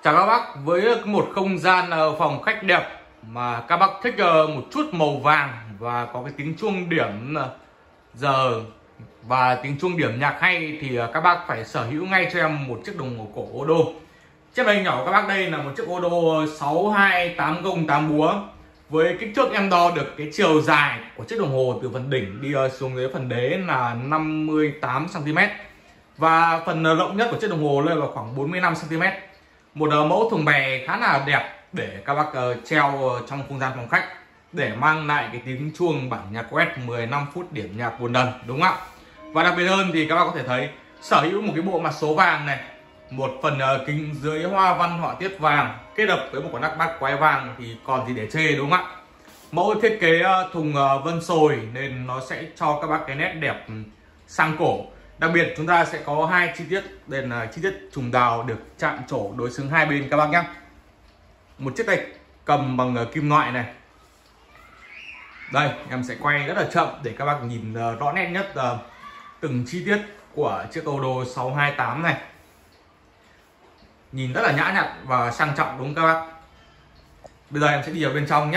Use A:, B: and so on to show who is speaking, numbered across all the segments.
A: Chào các bác, với một không gian phòng khách đẹp mà các bác thích một chút màu vàng và có cái tiếng chuông điểm giờ và tiếng chuông điểm nhạc hay thì các bác phải sở hữu ngay cho em một chiếc đồng hồ cổ Odo. Chiếc này nhỏ của các bác đây là một chiếc Odo 6280 búa với kích thước em đo được cái chiều dài của chiếc đồng hồ từ phần đỉnh đi xuống dưới phần đế là 58 cm và phần rộng nhất của chiếc đồng hồ lên là khoảng 45 cm. Một mẫu thùng bè khá là đẹp để các bác treo trong không gian phòng khách để mang lại cái tiếng chuông bản nhạc quét 15 phút điểm nhạc buồn đần, đúng không ạ? Và đặc biệt hơn thì các bác có thể thấy sở hữu một cái bộ mặt số vàng này, một phần kính dưới hoa văn họa tiết vàng kết hợp với một con nắp bát quái vàng thì còn gì để chê, đúng không ạ? Mẫu thiết kế thùng vân sồi nên nó sẽ cho các bác cái nét đẹp sang cổ. Đặc biệt chúng ta sẽ có hai chi tiết, đây là chi tiết trùng đào được chạm trổ đối xứng hai bên các bác nhé. Một chiếc tay cầm bằng kim loại này. Đây em sẽ quay rất là chậm để các bác nhìn rõ nét nhất từng chi tiết của chiếc Odo 628 này. Nhìn rất là nhã nhặn và sang trọng, đúng không các bác? Bây giờ em sẽ đi vào bên trong nhé.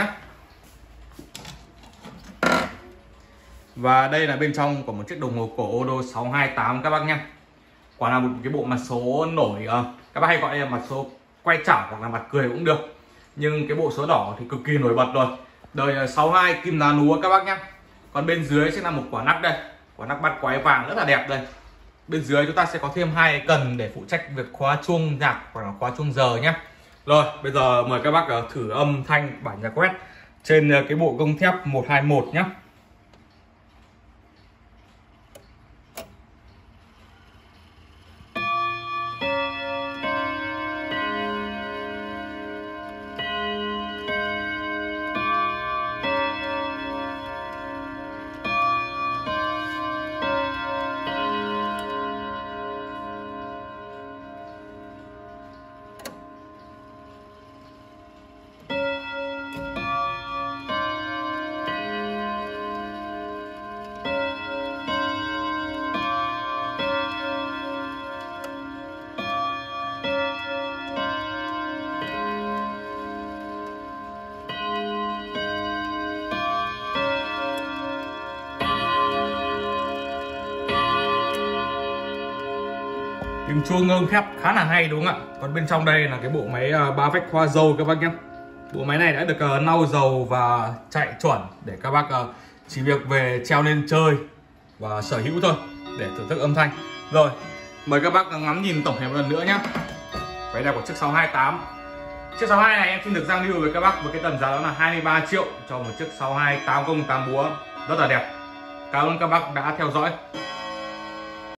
A: Và đây là bên trong của một chiếc đồng hồ cổ Odo 628 các bác nhé. Quả là một cái bộ mặt số nổi, các bác hay gọi là mặt số quay chảo hoặc là mặt cười cũng được. Nhưng cái bộ số đỏ thì cực kỳ nổi bật rồi. Đời 62 kim lá núa các bác nhé. Còn bên dưới sẽ là một quả nắp đây, quả nắp bát quái vàng rất là đẹp đây. Bên dưới chúng ta sẽ có thêm hai cần để phụ trách việc khóa chuông nhạc hoặc là khóa chuông giờ nhé. Rồi bây giờ mời các bác thử âm thanh bản nhạc quét trên cái bộ gông thép 121 nhé. Tiếng chuông ngâm khép khá là hay, đúng không ạ? Còn bên trong đây là cái bộ máy 3 vách hoa dầu các bác nhé. Bộ máy này đã được lau dầu và chạy chuẩn để các bác chỉ việc về treo lên chơi và sở hữu thôi để thưởng thức âm thanh. Rồi mời các bác ngắm nhìn tổng thể một lần nữa nhé. Váy đẹp của chiếc 628. Chiếc 62 này em xin được giao lưu với các bác với cái tầm giá đó là 23 triệu cho một chiếc 6280 búa rất là đẹp. Cảm ơn các bác đã theo dõi.